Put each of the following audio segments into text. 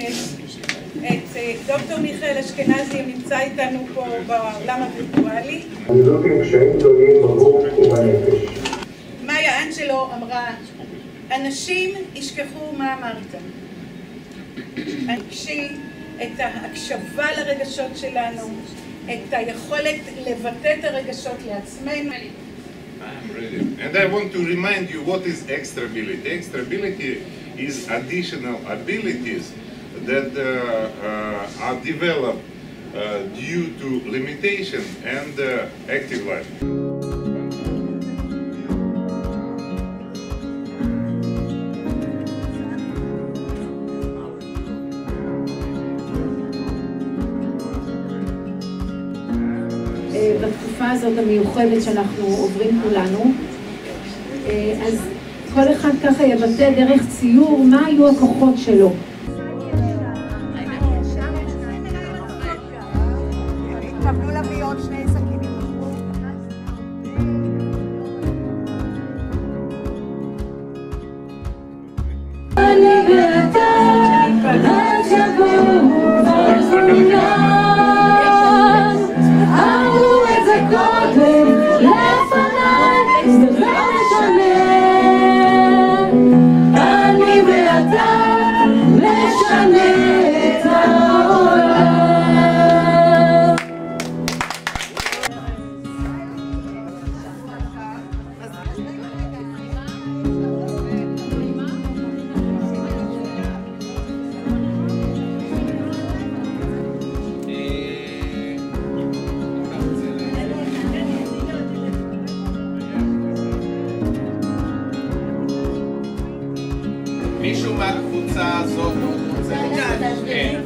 את דוקטור מיכאל אשכנזי, נמצא איתנו פה בעולם הווירטואלי. אני לא קשיים גדולים בגוף ובנפש. מאיה אנג'לו אמרה, אנשים ישכחו מה אמרת. אנשי את ההקשבה לרגשות שלנו, את היכולת לבטא את הרגשות לעצמנו. And I want to remind you what is extra ability. Extra ability is additional abilities that are developed due to limitation and active life. בתקופה הזאת המיוחדת שאנחנו עוברים כולנו, אז כל אחד ככה יבטא דרך ציור מה היו הכוחות שלו. התכוונו להביא עוד שני סכינים. אני ואתה עד שבוע אמרו את זה קודם לפניי, זה לא משנה. אני ואתה נשנה את העולם. מישהו מהקבוצה הזאת רוצה לצאת? כן.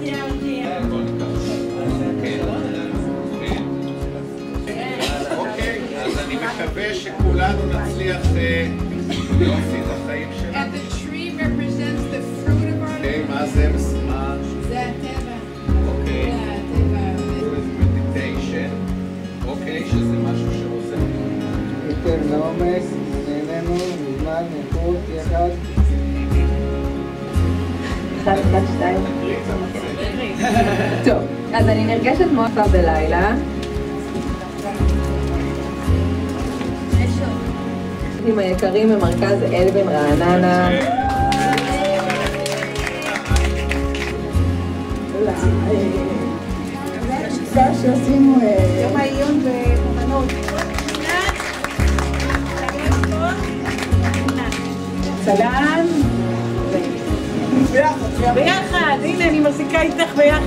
אוקיי, אז אני מקווה שכולנו נצליח להוציא את החיים שלנו. And the tree represents the fruit of our אוקיי, מה זה? זה הטבע. אוקיי. מדיטיישן. אוקיי, שזה משהו שעושה. יותר לעומק, נהנינו מזמן נקוד יחד. טוב, אז אני נרגשת מאוד כבר בלילה. עם היקרים במרכז אלבן רעננה. שעשינו יום העיון באמנות. סלאם. ביחד, הנה אני מחזיקה איתך ביחד.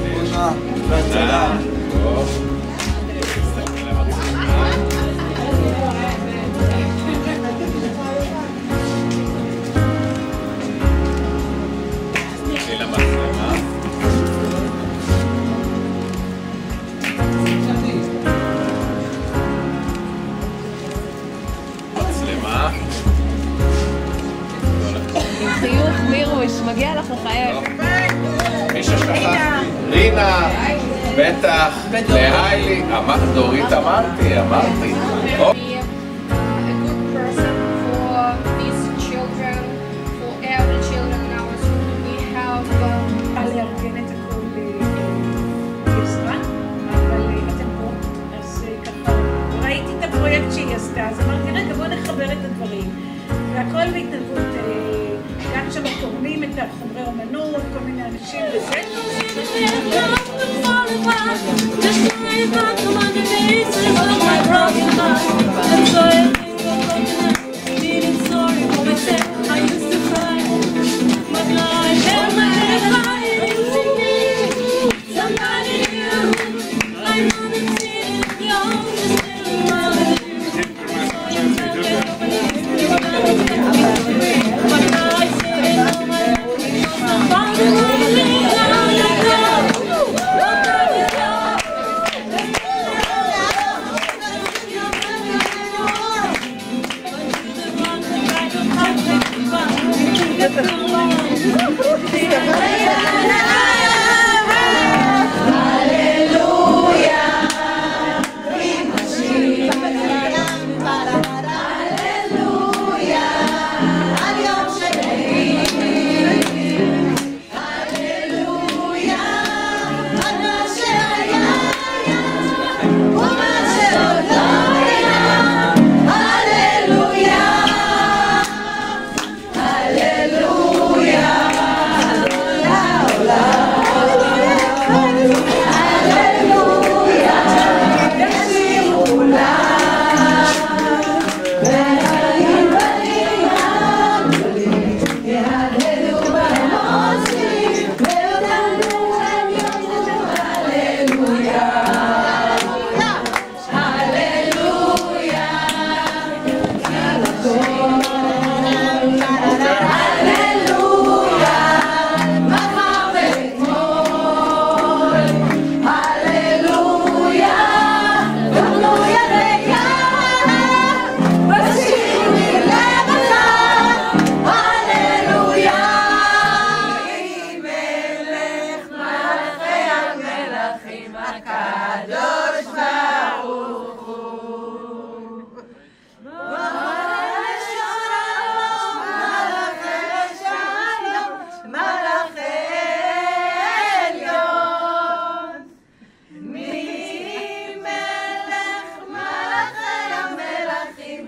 עם חיוך מירוש, מגיע לך לחייב. מי ששכח? רינה, בטח, להיילי, דורית אמרתי. לארגן את הכל בעזרה, אבל אתם פה, אז ככה, ראיתי את הפרויקט שהיא עשתה, אז אמרתי, רגע, בוא נחבר את הדברים, והכל בהתנדבות, גם שם תורמים את החומרי אומנות, כל מיני אנשים וזה.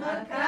הקהל